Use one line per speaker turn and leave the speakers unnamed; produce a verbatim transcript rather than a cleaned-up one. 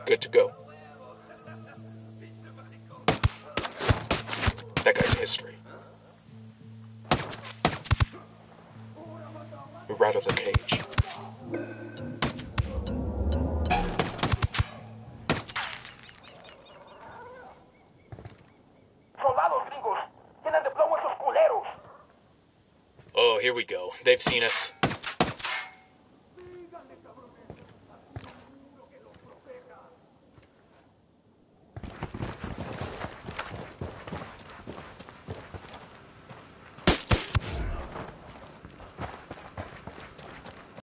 Good to go. That guy's history. We're out of the cage. Oh, here we go. They've seen us.